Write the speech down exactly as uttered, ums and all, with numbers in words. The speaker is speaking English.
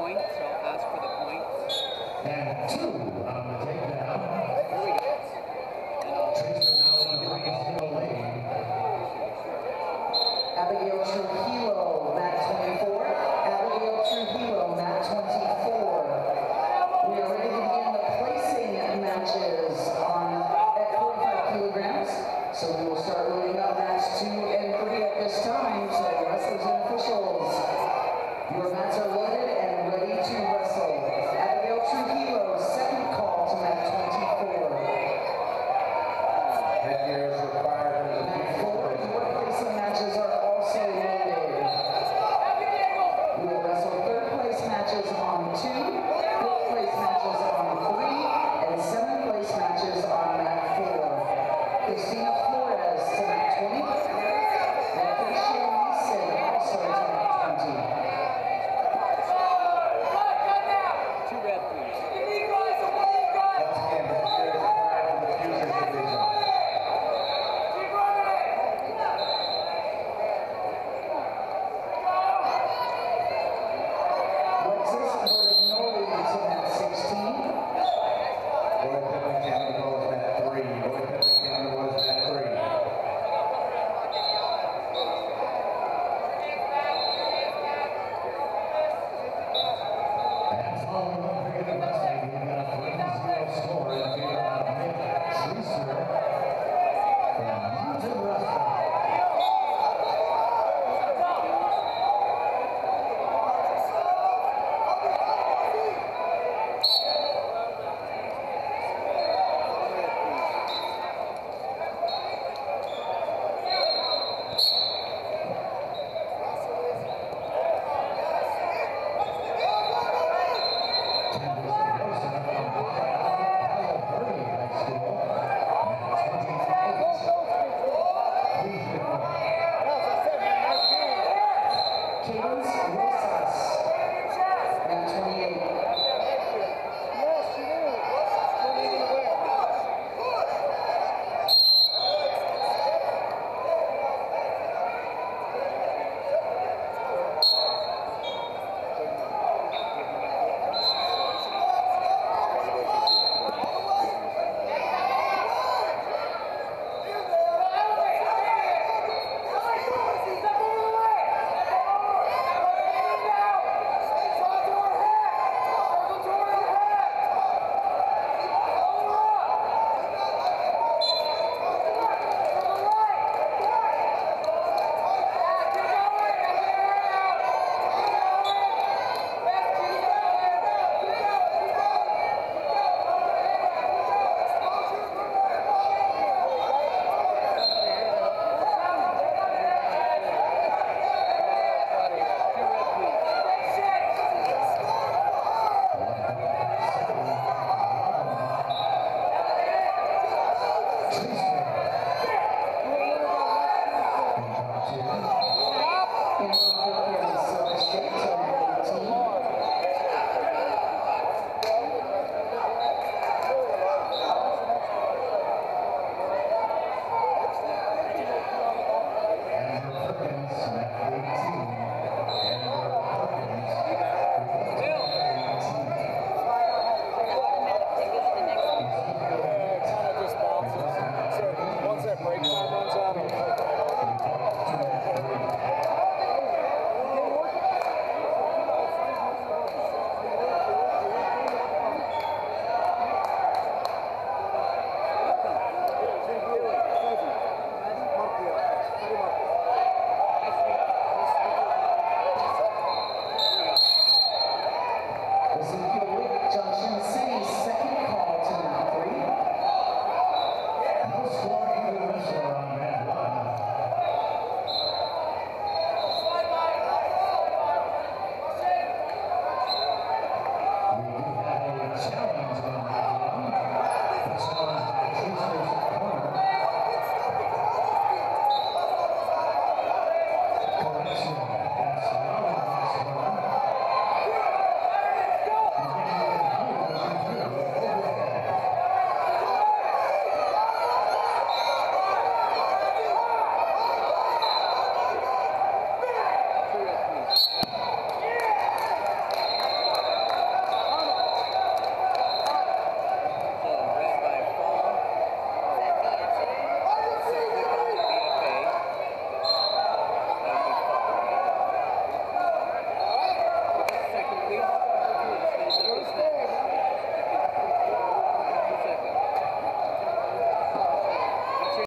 point, so I'll ask for the point. And two on the takedown. Here we go. Tracer now in the three zero lead. Abigail Trujillo, mat twenty-four. Abigail Trujillo, mat twenty-four. We are ready to begin the placing matches on at forty-five kilograms. So we will start loading up mats two and three at this time. So wrestlers and officials, your mats are loaded and ready to wrestle. Abigail Trujillo, second call to mat twenty-four. Headgear is required in the Mat four, your placing matches are also loaded. We will wrestle third place matches on two, fifth place matches on three, and seventh place matches on mat four. Christina Flores to mat twenty, and Felicia Neeson also to mat twenty. Two red, please. Once again, headgear is required in the futures division. Alexis Bertagnoli to mat sixteen. Roy Pittman Canada was at three. Roy Pittman Canada was at three. And following one period of wrestling, we've got a three zero score in favor of Nick Treaser from Mountain Wrestling. Cadence Rosa